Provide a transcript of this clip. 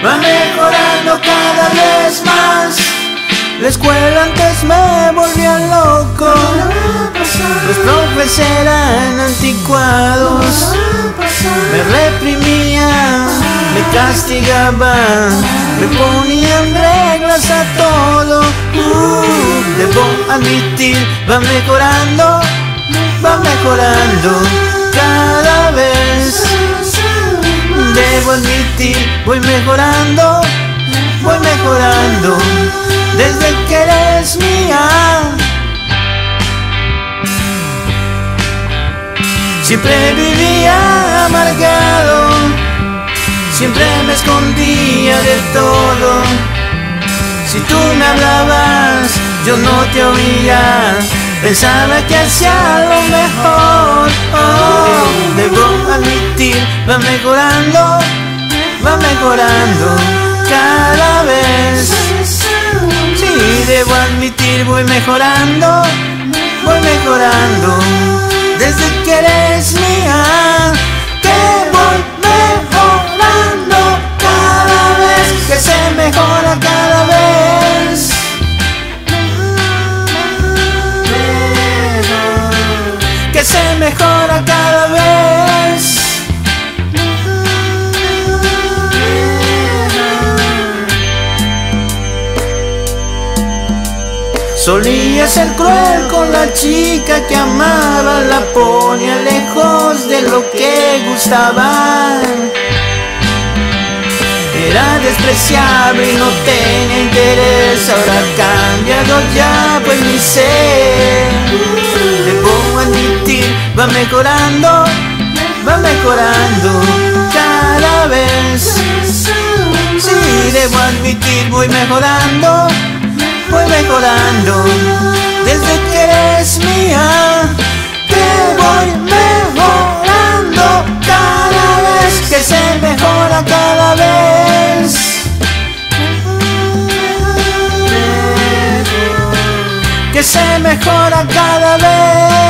va mejorando cada vez más. La escuela antes me volvía loco, los profes eran anticuados, me reprimían, me castigaban, me ponían reglas a todo. Debo admitir, va mejorando cada vez. Debo admitir, voy mejorando, desde que eres mía. Siempre vivía amargado, siempre me escondía de todo. Si tú me hablabas, yo no te oía, pensaba que hacía lo mejor. Debo admitir, va mejorando cada vez. Sí, debo admitir, voy mejorando, desde que eres mía. Que voy mejorando cada vez, que se mejora cada vez. Que se mejora cada vez. Solía ser cruel con la chica que amaba, la ponía lejos de lo que gustaba. Era despreciable y no tenía interés, ahora ha cambiado ya, pues ni sé. Debo admitir, va mejorando cada vez. Sí, debo admitir, voy mejorando, desde que eres mía. Que voy mejorando cada vez, que se mejora cada vez. Que se mejora cada vez.